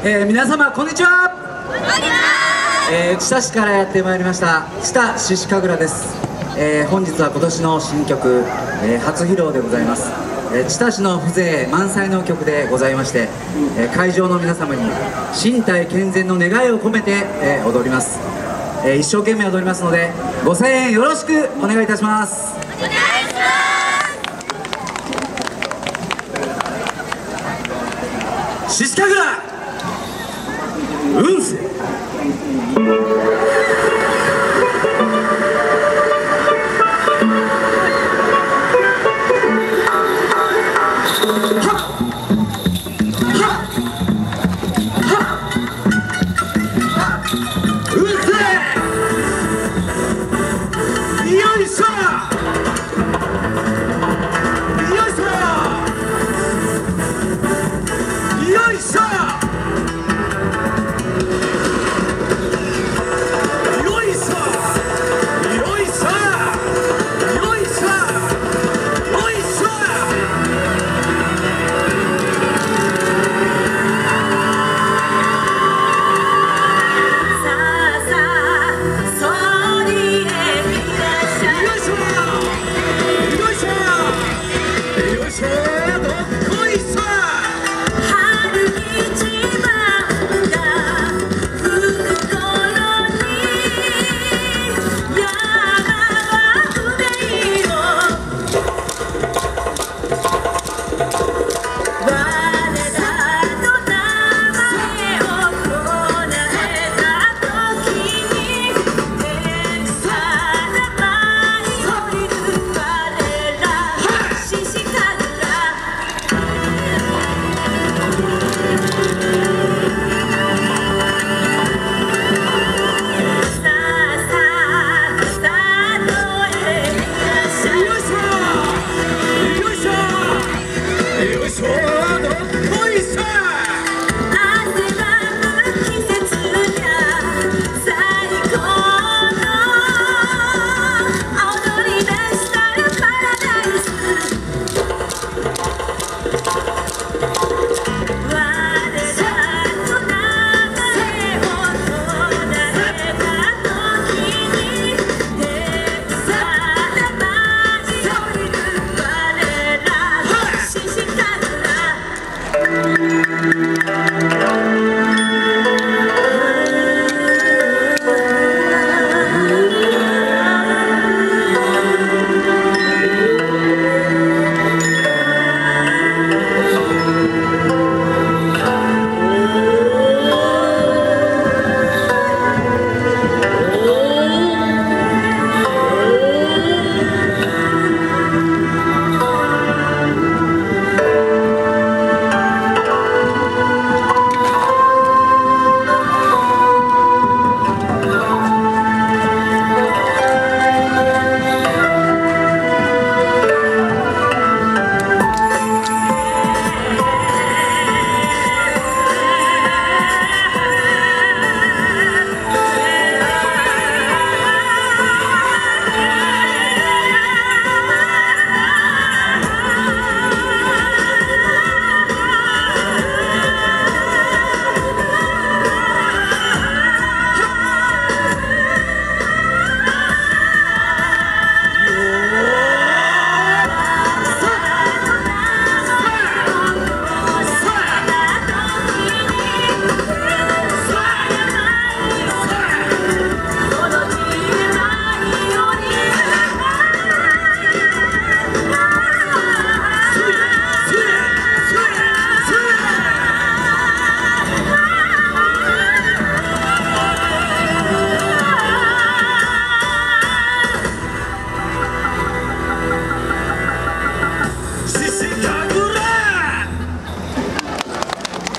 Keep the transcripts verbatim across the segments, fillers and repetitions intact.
えー、皆様こんにちは。こんにちは。えー、知多市からやってまいりました知多獅子神楽です。えー、本日は今年の新曲、えー、初披露でございます。えー、知多市の風情満載の曲でございまして、えー、会場の皆様に身体健全の願いを込めて、えー、踊ります。えー、一生懸命踊りますのでご声援よろしくお願いいたします。お願いします。獅子神楽運勢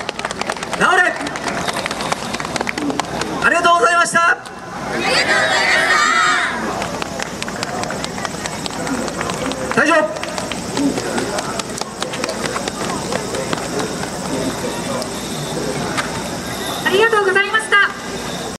ありがとうございました。ありがとうございました。